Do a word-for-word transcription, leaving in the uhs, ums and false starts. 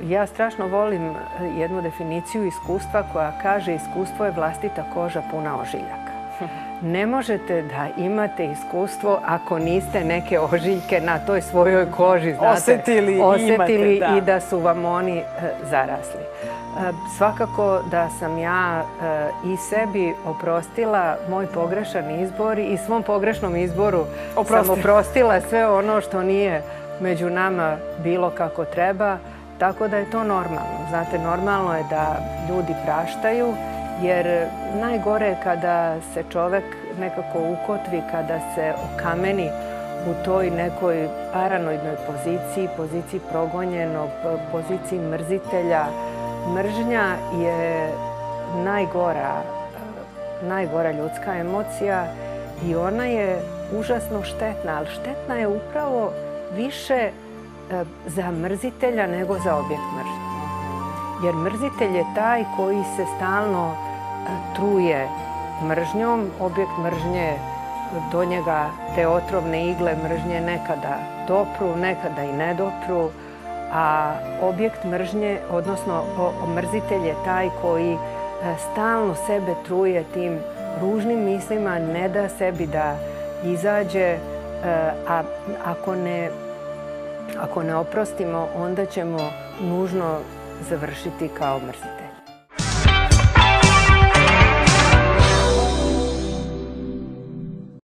Ja strašno volim jednu definiciju iskustva koja kaže iskustvo je vlastita koža puna ožiljaka. Ne možete da imate iskustvo ako niste neke ožiljke na toj svojoj koži, znate, osetili, osetili imate, da. I da su vam oni zarasli. Svakako da sam ja i sebi oprostila moj pogrešan izbor i svom pogrešnom izboru sam oprostila sve ono što nije među nama bilo kako treba, tako da je to normalno. Znate, normalno je da ljudi praštaju, jer najgore je kada se čovek nekako ukotvi, kada se okameni u toj nekoj paranoidnoj poziciji, poziciji progonjenog, poziciji mrzitelja. Mržnja je najgora, najgora ljudska emocija i ona je užasno štetna, ali štetna je upravo više za mrzitelja nego za objekt mržnje. Jer mrzitelj je taj koji se stalno truje mržnjom. Objekt mržnje, do njega te otrovne igle mržnje nekada dopru, nekada i ne dopru, a objekt mržnje, odnosno mrzitelj je taj koji stalno sebe truje tim ružnim mislima, ne da sebi da izađe, a ako ne, ako ne oprostimo, onda ćemo nužno završiti kao mrzitelj.